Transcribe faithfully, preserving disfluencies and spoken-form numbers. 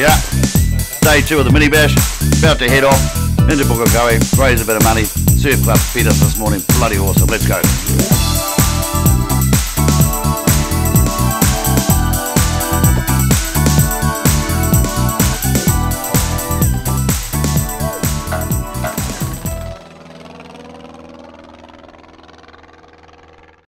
we are. Day two of the mini bash. About to head off into Pukekohe, raise a bit of money. Surf Club feed us this morning. Bloody awesome. Let's go.